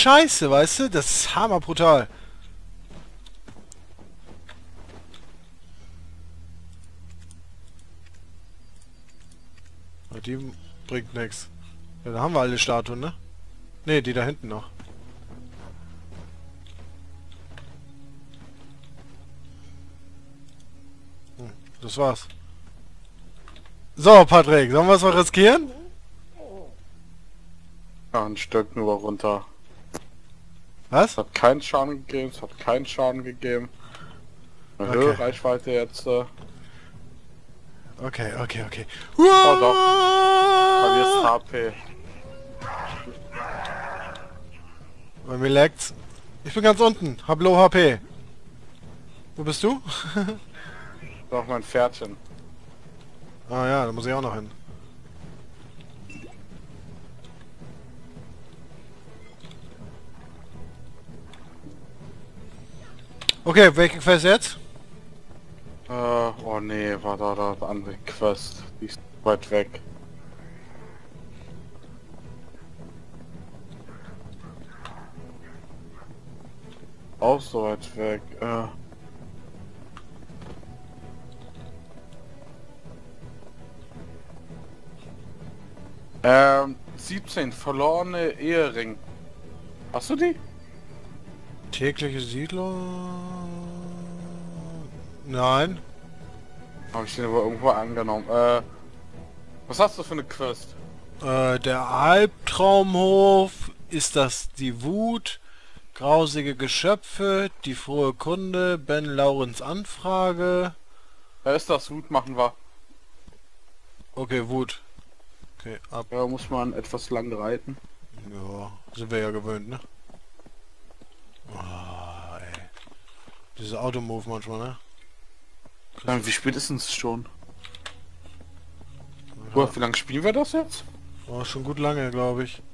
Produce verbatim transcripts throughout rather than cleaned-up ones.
Scheiße, weißt du? Das ist hammerbrutal. Die bringt nichts. Ja, da haben wir alle Statuen, ne? Ne, die da hinten noch. Hm, das war's. So, Patrick, sollen wir es mal riskieren? Ja, ein Stück nur runter. Was? Es hat keinen Schaden gegeben, es hat keinen Schaden gegeben. Eine Okay. höhere Reichweite jetzt. Äh, Okay, okay, okay. oh doch. Verlierst H P. Bei mir lagt's. Ich bin ganz unten. Hab Low H P. Wo bist du? Doch mein Pferdchen. Ah ja, da muss ich auch noch hin. Okay, welche Quest jetzt? Äh, oh nee, war da da andere Quest. Die ist weit weg. Auch so weit weg. Äh. Ähm, siebzehn, verlorene Ehering. Hast du die? Tägliche Siedlung... Nein. Habe ich den aber irgendwo angenommen. Äh, was hast du für eine Quest? Äh, der Albtraumhof, ist das die Wut, grausige Geschöpfe, die frohe Kunde, Ben Laurens Anfrage. Da ist das Hut, machen wir. Okay, Wut. Okay, ab. Ja, muss man etwas lang reiten. Ja, sind wir ja gewöhnt, ne? Ah, ey. Diese Automove manchmal, ne? Ähm, wie spät ist es schon? Ja. Wie lange spielen wir das jetzt? Oh, schon gut lange, glaube ich.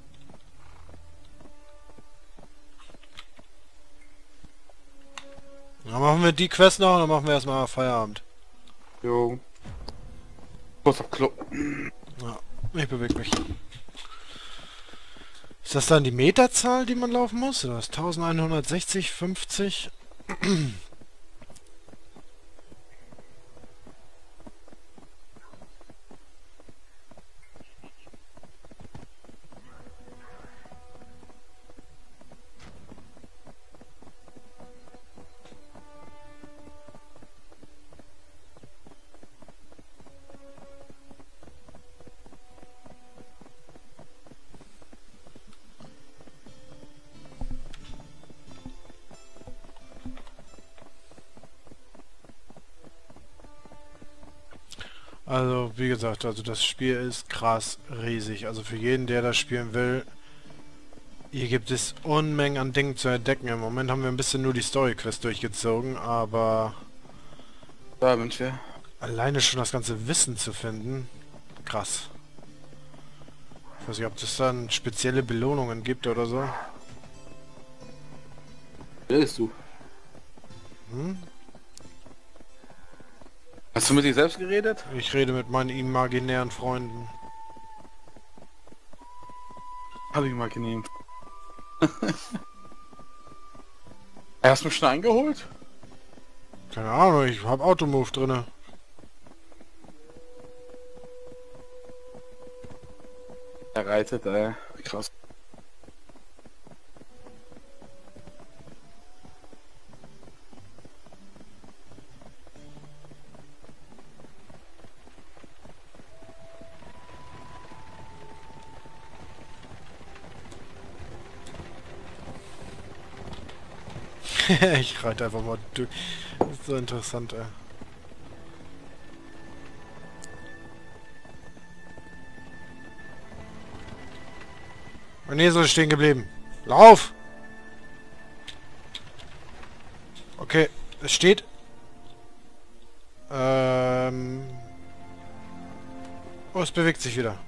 Dann machen wir die Quest noch und dann machen wir erstmal Feierabend. Jo. Kurz auf Klo. Ja, ich bewege mich. Ist das dann die Meterzahl, die man laufen muss? Oder ist elfhundertsechzig, fünfzig? Also, wie gesagt, also das Spiel ist krass riesig. Also für jeden, der das spielen will, hier gibt es Unmengen an Dingen zu entdecken. Im Moment haben wir ein bisschen nur die Story-Quest durchgezogen, aber Da sind wir. alleine schon das ganze Wissen zu finden, krass. Ich weiß nicht, ob es dann spezielle Belohnungen gibt oder so. Wer bist du? Hm? Hast du mit dir selbst geredet? Ich rede mit meinen imaginären Freunden. Hab ich mal genehm. Hast du mich schon eingeholt? Keine Ahnung, ich habe Automove drinne. Er reitet, ey. Krass. Ich reite einfach mal durch. Das ist so interessant, ey. Und nee, so ist stehen geblieben. Lauf! Okay, es steht. Ähm. Oh, es bewegt sich wieder.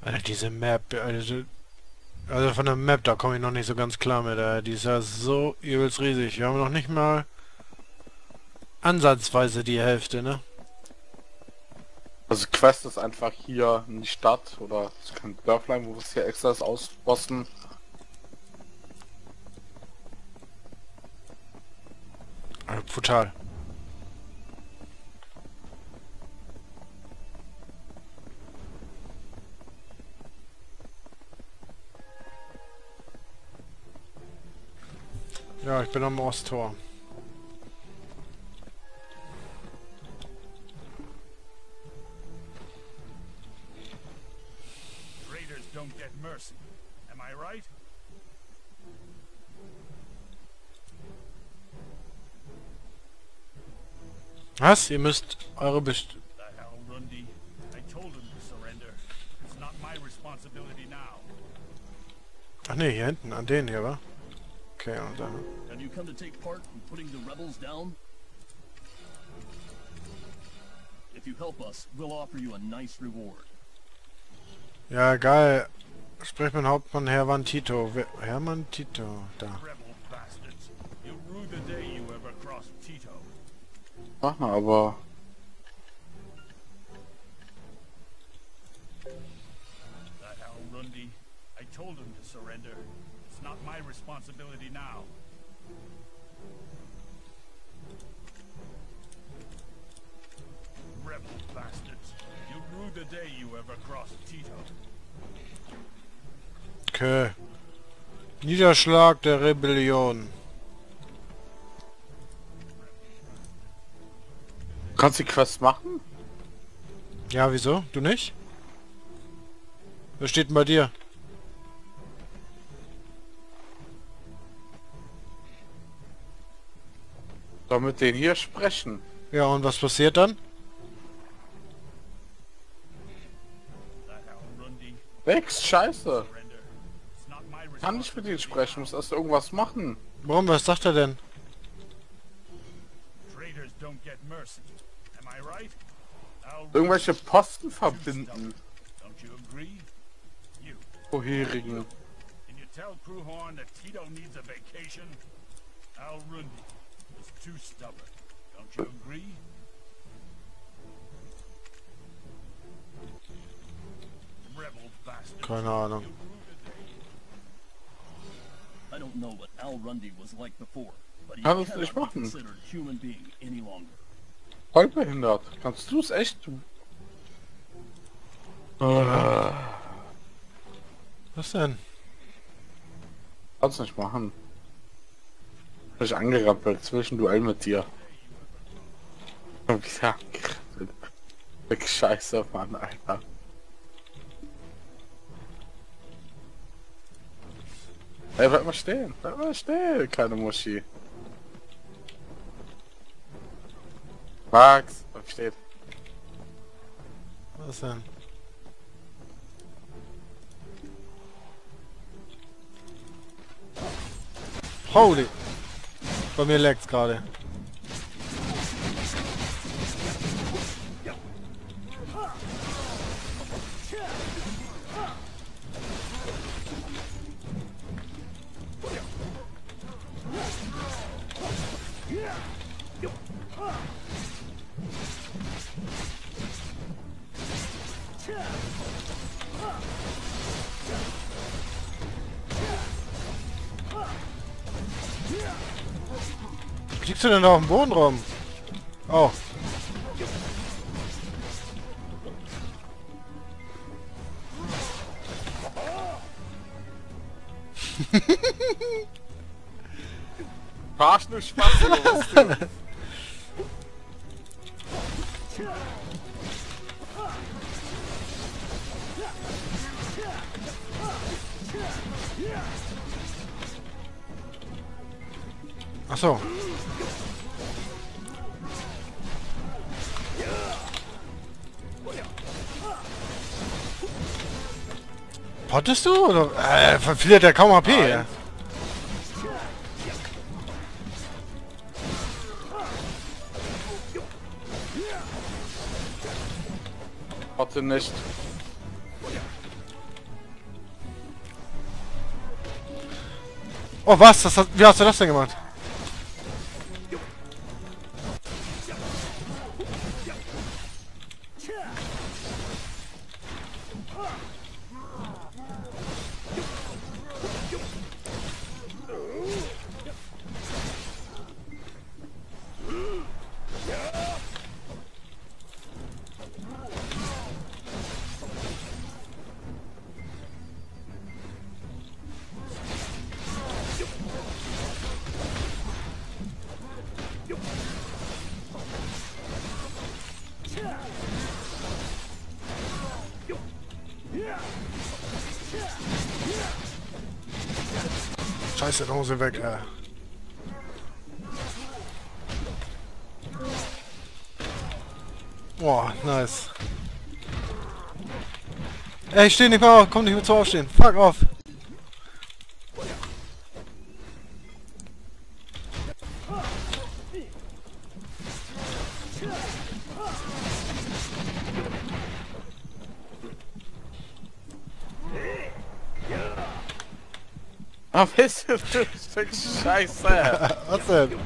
Alter, diese Map, also, also von der Map, da komme ich noch nicht so ganz klar mit, ey. Die ist ja so übelst riesig. Wir haben noch nicht mal ansatzweise die Hälfte, ne? Also Quest ist einfach hier in die Stadt oder es kann Dörflein, wo wir es hier extra das ausbossen. Also, brutal. Ja, ich bin am Osttor. Traitors don't get mercy. Am I right? Was? Ihr müsst eure Best... The hell, Rundi. I told him to surrender. It's not my responsibility now. Ach ne, hier hinten, an denen hier, wa? Okay, und dann... Have you come to take part in putting the rebels down? If you help us, we'll offer you a nice reward. Ja, geil. Sprich mit Hauptmann Hermann Tito. Wer- Hermann Tito, da. Rebel bastards. You'll rue the day you ever crossed Tito. Ach, aber The hell, Rundi. I told him to surrender. It's not my responsibility now. Rebel bastards. You'll rue the day you ever crossed Tito. Okay. Niederschlag der Rebellion. kannst du die Quest machen? Ja, wieso? Du nicht? Was steht denn bei dir? Soll mit denen hier sprechen? Ja, und was passiert dann? The hell, Rundi. Nix, scheiße. Surrender. It's not my Kann nicht mit denen responsibility sprechen, muss erst irgendwas machen. Warum? Was sagt er denn? Traitors don't get mercy. Am I right? I'll Irgendwelche Posten verbinden. Don't you agree? You. Vorherigen. Can you tell Crewhorn that Tito needs a vacation? Al Rundi is too stubborn. Don't you agree? Rebel bastard. Keine Ahnung. I don't know what Al Rundi was like before, but he Kann es cannot nicht be machen. considered human being any longer. Voll behindert. Kannst du es echt? Äh, Was denn? kannst nicht machen. Hab ich angerappelt zwischen Duell mit dir. Und wieder angerappelt. Wirklich scheiße, Mann, Alter. Ey, bleib mal stehen. Bleib mal stehen, kleine Muschi. Max, bleib stehen. Was denn? Holy! Bei mir lag's gerade. Wie kriegst du denn da auf dem Boden rum? Oh. Verarsch nur Spaß, los. Ach so. Pottest du? Oder? Äh, verliert der kaum H P. Nein. Warte nicht. Oh, was? Das hat, wie hast du das denn gemacht? Scheiße, da muss ich weg, ey. Boah, nice. Ey, ich steh nicht mehr auf, komm nicht mehr zu aufstehen. Fuck off. Ah, bist du für ein Stück Scheiße? Was denn?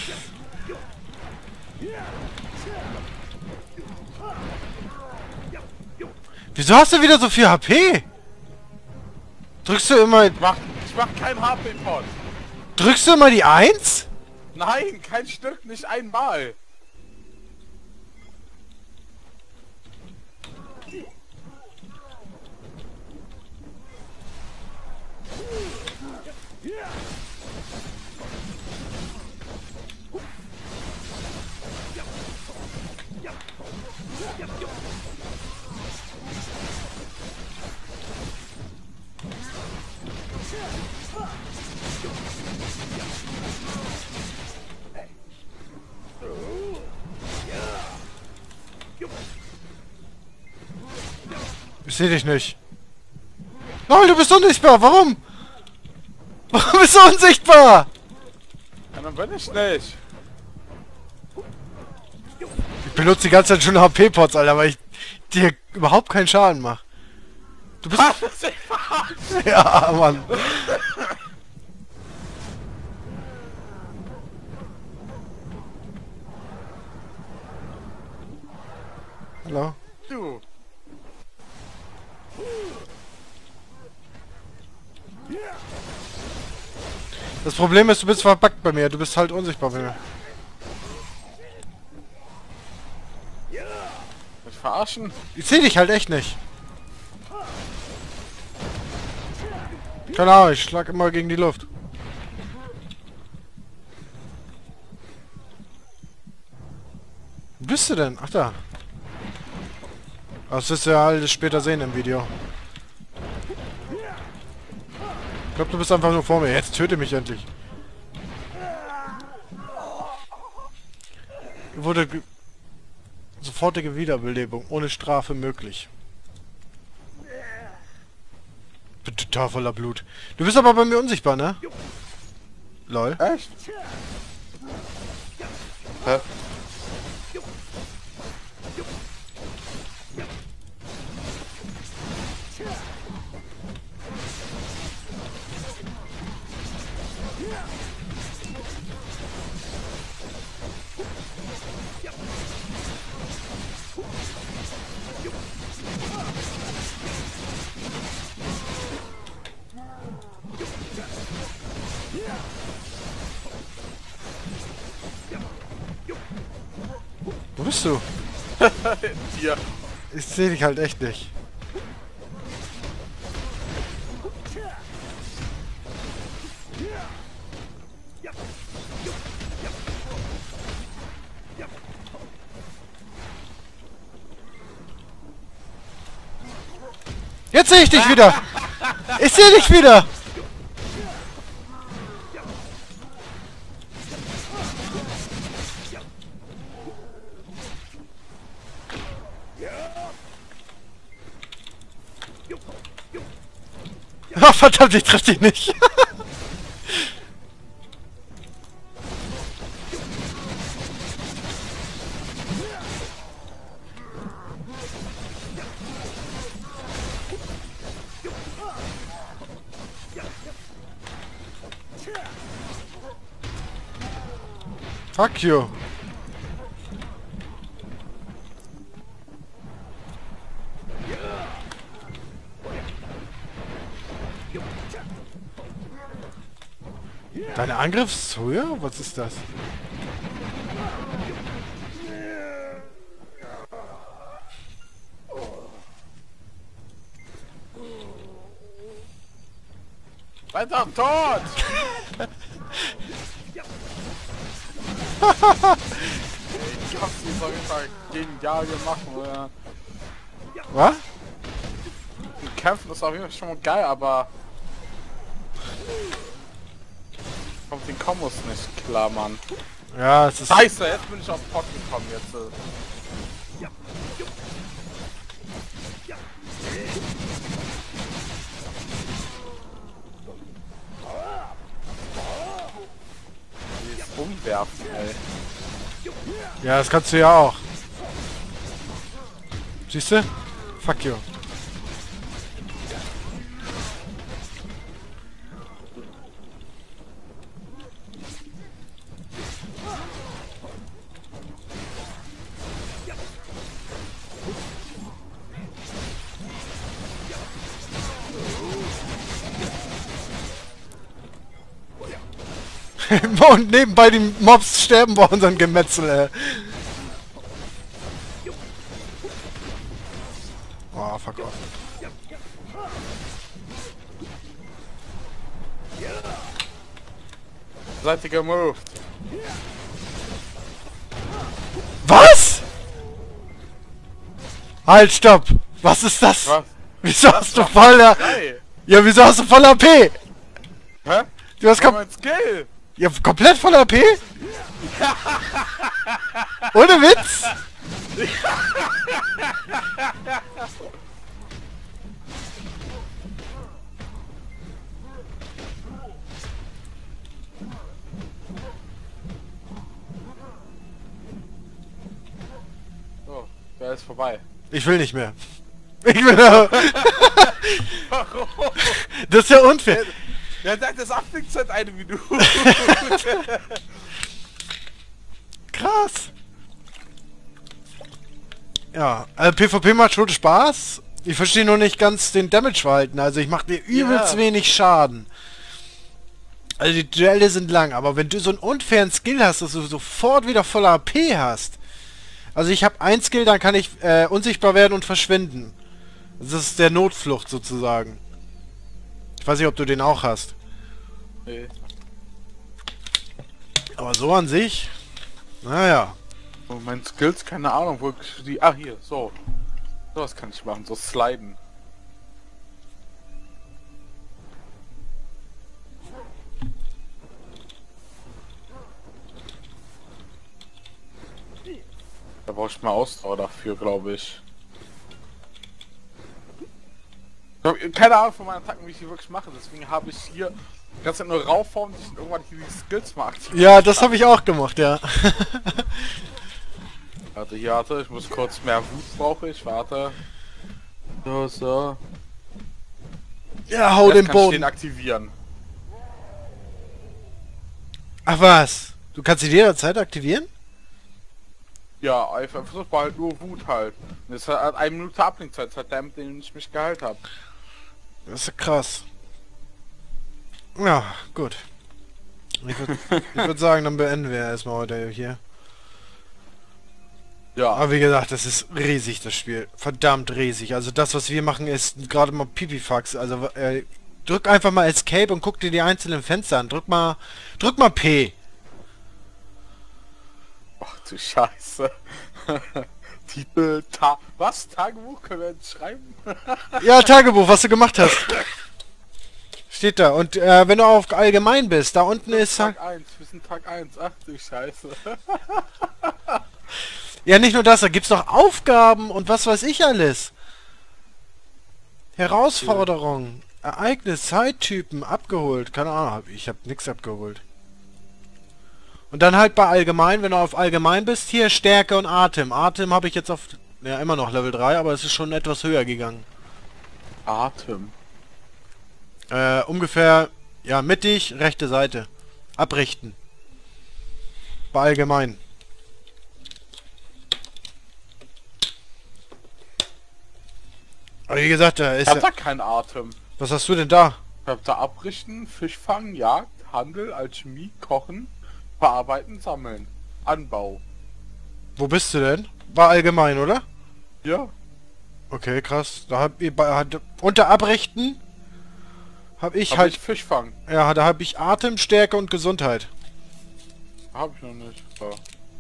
Wieso hast du wieder so viel H P? Drückst du immer... Ich mach, ich mach kein H P-Pod. Drückst du immer die eins? Nein, kein Stück, nicht einmal. Ich seh dich nicht. Nein, du bist unsichtbar. Warum? Warum bist du unsichtbar? Ja, dann bin ich nicht. Ich benutze die ganze Zeit schon H P-Pots, Alter, weil ich dir überhaupt keinen Schaden mache. Du bist... Was ist ich verarscht? Ja, Mann. Hallo? Du. Das Problem ist, du bist verbuggt bei mir. Du bist halt unsichtbar bei mir. Mich verarschen? Ich seh dich halt echt nicht. Keine Ahnung, ich schlag immer gegen die Luft. Wo bist du denn? Ach da. Das wirst du ja alles später sehen im Video. Ich glaube, du bist einfach nur vor mir. Jetzt töte mich endlich. Wurde ge sofortige Wiederbelebung ohne Strafe möglich. Bin total voller Blut. Du bist aber bei mir unsichtbar, ne? Lol. Echt? Hä? Wo bist du? Dir. Ich sehe dich halt echt nicht. Jetzt sehe ich dich wieder! Ich sehe dich wieder! Ach, verdammt, ich treffe dich nicht! Fuck you. Deine Angriffshöhe? Was ist das? Weiter tot! Ich hab's nicht auf jeden Fall genial gemacht, oder? Was? Kämpfen ist auf jeden Fall schon mal geil, aber... Kommt den Kombos nicht klar, Mann. Ja, es ist... Scheiße, jetzt bin ich auf Pot gekommen, jetzt. äh. Dieses Umwerfen, ey. Ja, das kannst du ja auch. Siehst du? Fuck you. Und nebenbei die Mobs sterben bei unserem Gemetzel, ey. Oh, fuck off. Seid ihr gemoved? Was? Halt, stopp! Was ist das? Was? Wieso hast du voller... Hey! Ja, wieso hast du voll A P? Hä? Du hast Komm, kom mein Skill! ja, komplett voll A P? Ohne Witz? So, der ist vorbei. Ich will nicht mehr. Ich will... Warum? Das ist ja unfair. Der sagt, das Abwickelzeit eine Minute. Krass. Ja, also PvP macht schon Spaß. Ich verstehe nur nicht ganz den Damage-Verhalten. Also ich mache dir übelst Ja. wenig Schaden. Also die Duelle sind lang, aber wenn du so einen unfairen Skill hast, dass du sofort wieder voll A P hast. Also ich habe ein Skill, dann kann ich äh, unsichtbar werden und verschwinden. Das ist der Notflucht sozusagen. Ich weiß nicht, ob du den auch hast. Nee. Aber so an sich... Naja. Oh, mein Skills, keine Ahnung, wo ich die... Ah, hier, so. So was kann ich machen, so sliden. Da brauche ich mal Ausdauer dafür, glaube ich. Ich hab keine Ahnung von meinen Attacken, wie ich die wirklich mache, deswegen habe ich hier ganz nur raufhauen, die irgendwann hier die Skills mal aktivieren. Ja, das habe ich auch gemacht, ja. Warte, hier, warte, ich muss kurz mehr Wut brauche ich, warte. So, so. Ja, hau Jetzt den kann ich den Boden. aktivieren. Ach was? Du kannst ihn jederzeit aktivieren? Ja, einfach das war halt nur Wut halt. Und das hat eine Minute Ablenkzeit, das hat der, mit dem ich mich geheilt habe. Das ist ja krass. Ja, gut. Ich würde würd sagen, dann beenden wir erstmal heute hier. Ja, Aber wie gesagt, das ist riesig, das Spiel. Verdammt riesig. Also das, was wir machen, ist gerade mal Pipifax. Also äh, drück einfach mal Escape und guck dir die einzelnen Fenster an. Drück mal, drück mal P. ach du Scheiße. Titel, Ta... Was? Tagebuch? Können wir jetzt schreiben? Ja, Tagebuch, was du gemacht hast. Steht da. Und äh, wenn du auf allgemein bist, da unten ist... Tag eins, wir sind Tag eins, ach du Scheiße. Ja, nicht nur das, da gibt's noch Aufgaben und was weiß ich alles. Herausforderungen, Ereignis, Zeittypen, abgeholt. Keine Ahnung, ich habe nichts abgeholt. Und dann halt bei allgemein, wenn du auf allgemein bist, hier Stärke und Atem. Atem habe ich jetzt auf, ja immer noch Level drei, aber es ist schon etwas höher gegangen. Atem. Äh, ungefähr, ja mittig, rechte Seite. Abrichten. Bei allgemein. Aber wie gesagt, da ist Ich hab ja... da keinen Atem. Was hast du denn da? Ich hab da Abrichten, Fischfang, Jagd, Handel, Alchemie, Kochen, Verarbeiten, Sammeln, Anbau. Wo bist du denn? Bei allgemein, oder? Ja. Okay, krass. Da hab ich bei... hat- Unter Abrichten... Hab ich Hab halt... ich Fischfang. Ja, da hab ich Atem, Stärke und Gesundheit. Hab ich noch nicht. Ja.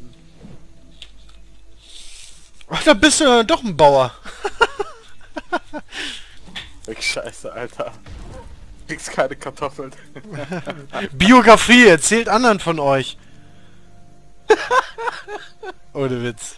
Ach, da bist du dann doch ein Bauer. Weg Scheiße, Alter. Kriegst keine Kartoffeln. Biografie, erzählt anderen von euch. Ohne Witz.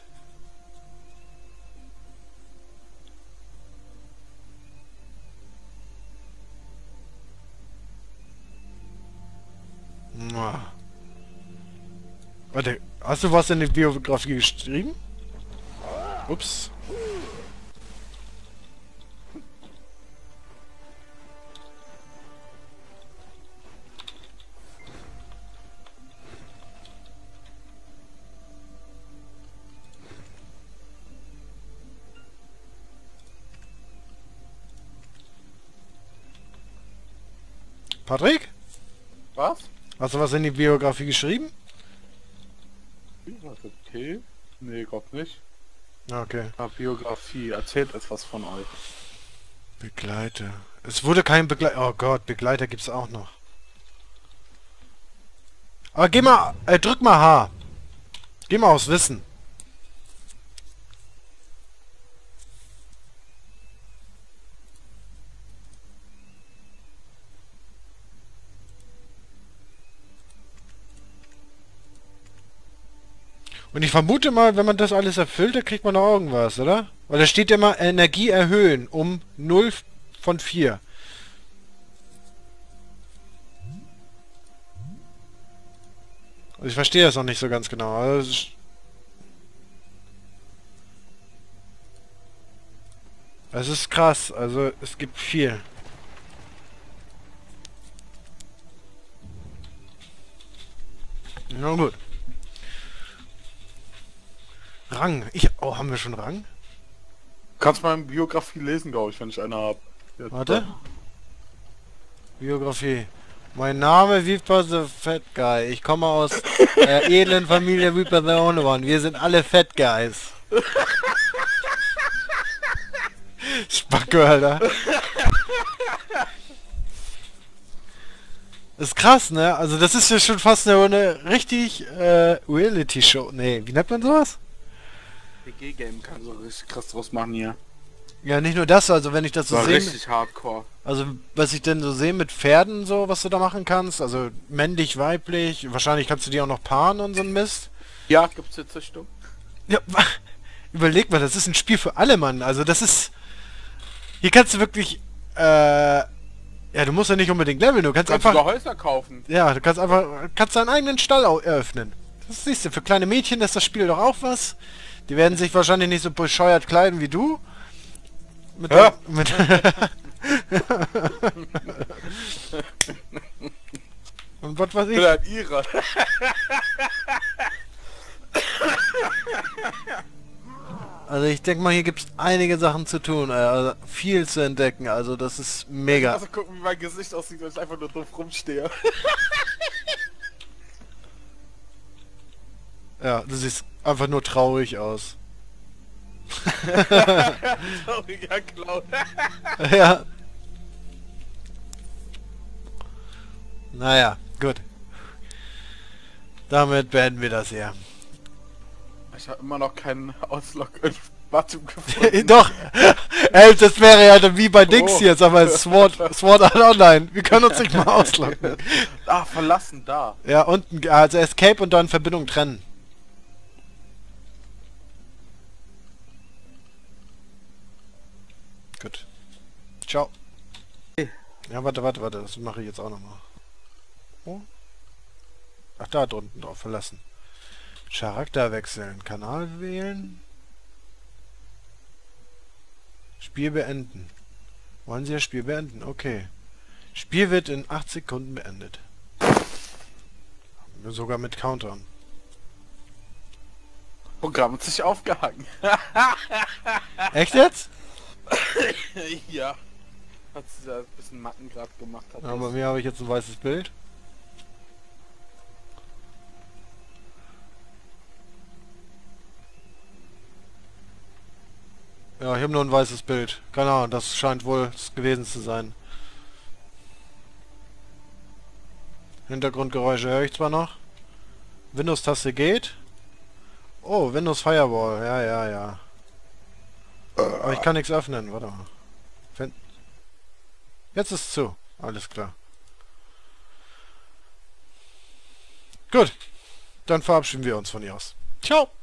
Mua. Warte, hast du was in die Biografie geschrieben? Ups. Patrick? Was? Hast du was in die Biografie geschrieben? Okay. Nee, glaub nicht. Okay. Ah, Biografie. Erzählt etwas von euch. Begleiter. Es wurde kein Begleiter. Oh Gott, Begleiter gibt's auch noch. Aber geh mal, äh, drück mal H. Geh mal aufs Wissen. Und ich vermute mal, wenn man das alles erfüllt, dann kriegt man noch irgendwas, oder? Weil da steht ja immer Energie erhöhen um null von vier. Also ich verstehe das noch nicht so ganz genau. Also es ist es ist krass, also es gibt viel. Na gut. Rang. Ich, oh, haben wir schon Rang? Kannst meine Biografie lesen, glaube ich, wenn ich eine habe. Warte. Biografie. Mein Name Viper the Fat Guy. Ich komme aus der edlen Familie Viper the Only One. Wir sind alle Fat Guys. Spacko, Alter. Ist krass, ne? Also das ist ja schon fast eine, eine richtig äh, Reality-Show. Nee, wie nennt man sowas? P G-Game kann so richtig krass draus machen hier. Ja, nicht nur das, also wenn ich das so War sehe... richtig hardcore. Also was ich denn so sehe mit Pferden so, was du da machen kannst, also männlich, weiblich, wahrscheinlich kannst du die auch noch paaren und so ein Mist. Ja, gibt's eine Züchtung? Ja, überleg mal, das ist ein Spiel für alle, Mann. Also das ist... Hier kannst du wirklich... Äh, ja, du musst ja nicht unbedingt leveln, du kannst, Kannst einfach... sogar Häuser kaufen. Ja, du kannst einfach... kannst deinen eigenen Stall au- eröffnen. Das siehst du, für kleine Mädchen ist das Spiel doch auch was. Die werden sich wahrscheinlich nicht so bescheuert kleiden wie du. Mit Ja. der, mit Und was weiß ich? Oder ein ihrer. Also ich denke mal, hier gibt es einige Sachen zu tun, äh, also viel zu entdecken, also das ist mega. Also gucken, wie mein Gesicht aussieht, wenn ich einfach nur doof rumstehe. Ja, du siehst einfach nur traurig aus. Trauriger Clown. Ja. Naja, gut. Damit beenden wir das hier. Ich habe immer noch keinen Auslog in Button gefunden. Doch! Ey, das wäre ja dann wie bei Dings Oh. jetzt, aber Sword, Sword Art Online. Wir können uns nicht mal ausloggen. Ah, verlassen, da. Ja, unten, also Escape und dann Verbindung trennen. Gut. Ciao. Ja, warte, warte, warte, das mache ich jetzt auch nochmal. Oh. Ach, da drunten drauf, verlassen. Charakter wechseln, Kanal wählen. Spiel beenden. Wollen Sie das Spiel beenden? Okay. Spiel wird in acht Sekunden beendet. Sogar mit Countdown. Programm hat sich aufgehangen. Echt jetzt? Ja. Hat sie da ein bisschen Matten gerade gemacht. Hat Ja, bei das. mir habe ich jetzt ein weißes Bild. Ja, ich habe nur ein weißes Bild. Keine Ahnung, das scheint wohl es gewesen zu sein. Hintergrundgeräusche höre ich zwar noch. Windows-Taste geht. Oh, Windows Firewall. Ja, ja, ja. Aber ich kann nichts öffnen. Warte mal. Wenn Jetzt ist es zu. Alles klar. Gut. Dann verabschieden wir uns von hier aus. Ciao.